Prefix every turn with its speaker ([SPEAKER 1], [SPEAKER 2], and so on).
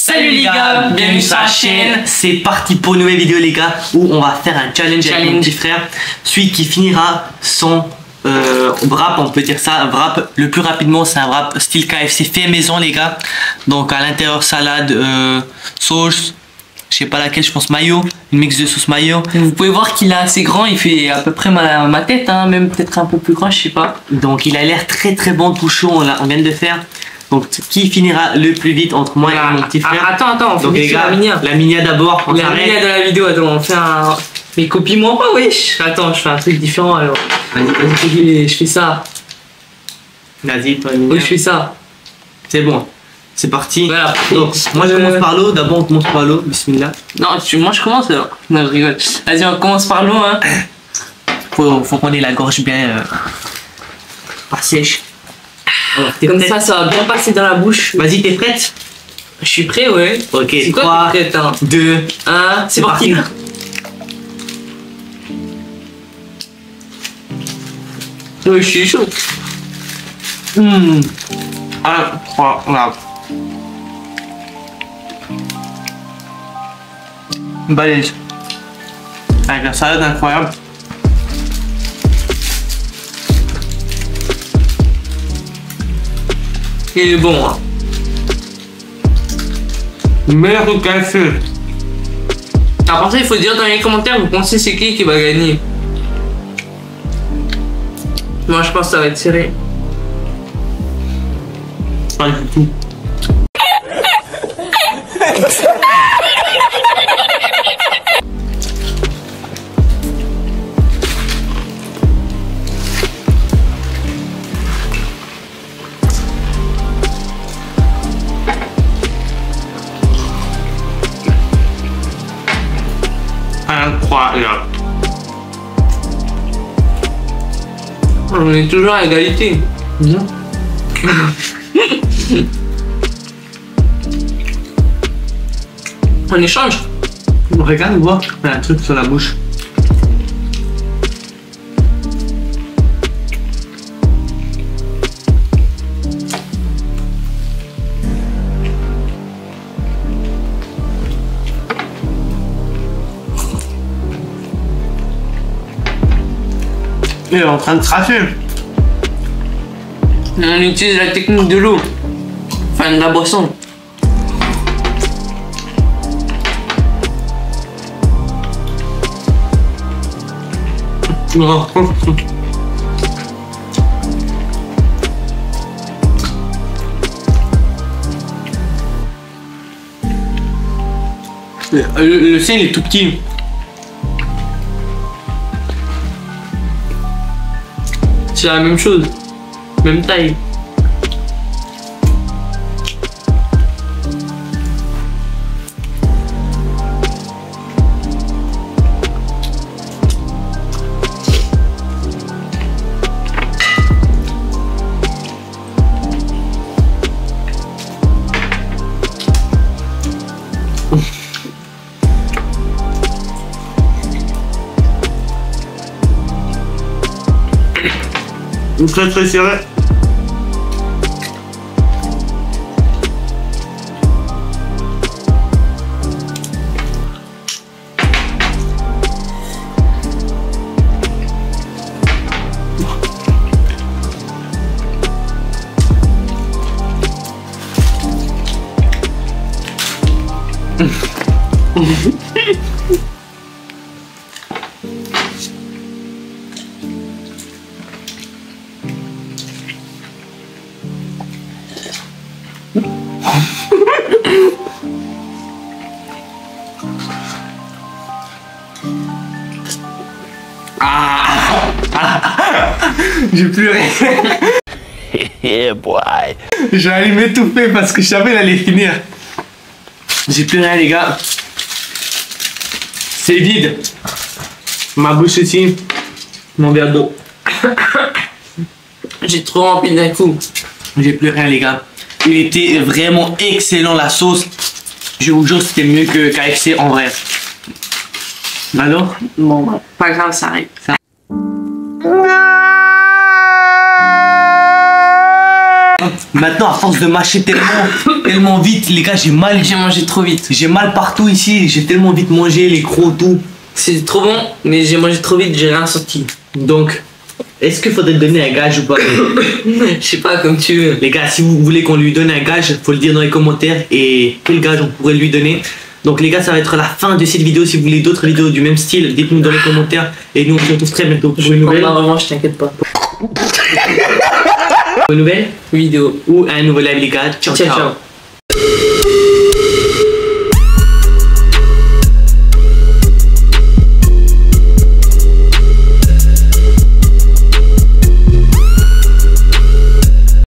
[SPEAKER 1] Salut les gars, bienvenue sur la chaîne.
[SPEAKER 2] C'est parti pour une nouvelle vidéo les gars, où on va faire un challenge avec mon petit frère. Celui qui finira son wrap, on peut dire ça, wrap le plus rapidement. C'est un wrap style KFC fait maison les gars. Donc à l'intérieur salade, sauce, je sais pas laquelle, je pense mayo, une mix de sauce mayo.
[SPEAKER 1] Vous pouvez voir qu'il est assez grand, il fait à peu près ma tête, hein, même peut-être un peu plus grand, je sais pas.
[SPEAKER 2] Donc il a l'air très très bon, tout chaud, on vient de faire. Donc qui finira le plus vite entre moi et mon petit frère.
[SPEAKER 1] Attends, on fait
[SPEAKER 2] donc, les gars, la minia d'abord.
[SPEAKER 1] La minia de la vidéo, attends, on fait un... Mais copie-moi pas, wesh. Attends, je fais un truc différent alors. Vas-y, je fais ça.
[SPEAKER 2] Vas-y, toi,
[SPEAKER 1] oui, je fais ça.
[SPEAKER 2] C'est bon, c'est parti.
[SPEAKER 1] Voilà.
[SPEAKER 2] Donc, moi je commence par l'eau, d'abord on commence par l'eau, bismillah.
[SPEAKER 1] Non, moi je commence alors. Non, je rigole. Vas-y, on commence par l'eau, hein.
[SPEAKER 2] Faut qu'on ait la gorge bien pas sèche.
[SPEAKER 1] Alors, comme ça va bien passer dans la bouche.
[SPEAKER 2] Vas-y, t'es prête?
[SPEAKER 1] Je suis prêt, ouais.
[SPEAKER 2] Ok,
[SPEAKER 1] c'est
[SPEAKER 2] 3, 2,
[SPEAKER 1] 1, c'est parti. Oui, je suis chaud.
[SPEAKER 2] 1, 3, voilà. Balèze. Avec la salade incroyable.
[SPEAKER 1] Il est bon, hein.
[SPEAKER 2] Meilleur que KFC.
[SPEAKER 1] À part ça, il faut dire dans les commentaires, vous pensez c'est qui va gagner? Moi, je pense que ça va être serré.
[SPEAKER 2] Pas du tout. Incroyable.
[SPEAKER 1] On est toujours à égalité. On échange.
[SPEAKER 2] Regarde, voir, il y a un truc sur la bouche. Il est en train de cracher.
[SPEAKER 1] On utilise la technique de l'eau. Enfin, de la boisson.
[SPEAKER 2] Le sien il est tout petit.
[SPEAKER 1] C'est la même chose. Même taille.
[SPEAKER 2] Très très serré. J'ai pleuré.
[SPEAKER 3] Yeah, boy.
[SPEAKER 2] J'ai allé m'étouffer parce que je savais qu'elle allait finir. J'ai plus rien les gars. C'est vide. Ma bouche aussi. Mon verre d'eau.
[SPEAKER 1] J'ai trop rempli d'un coup.
[SPEAKER 2] J'ai plus rien les gars. Il était vraiment excellent la sauce. Je vous jure c'était mieux que KFC en vrai. Alors?
[SPEAKER 1] Bon, pas grave, ça arrive.
[SPEAKER 2] Maintenant, à force de mâcher tellement vite, les gars, j'ai mal.
[SPEAKER 1] J'ai mangé trop vite.
[SPEAKER 2] J'ai mal partout ici. J'ai tellement vite mangé, les crocs, tout.
[SPEAKER 1] C'est trop bon, mais j'ai mangé trop vite, j'ai rien sorti.
[SPEAKER 2] Donc, est-ce qu'il faudrait donner un gage ou pas?
[SPEAKER 1] Je sais pas, comme tu veux.
[SPEAKER 2] Les gars, si vous voulez qu'on lui donne un gage, faut le dire dans les commentaires. Et quel gage on pourrait lui donner? Donc les gars, ça va être la fin de cette vidéo. Si vous voulez d'autres vidéos du même style, dites-nous dans les commentaires. Et nous on se retrouve très bientôt pour une nouvelle.
[SPEAKER 1] Ma revanche, t'inquiète pas.
[SPEAKER 2] Une nouvelle
[SPEAKER 1] vidéo.
[SPEAKER 2] ou un nouveau live les gars. Ciao ciao.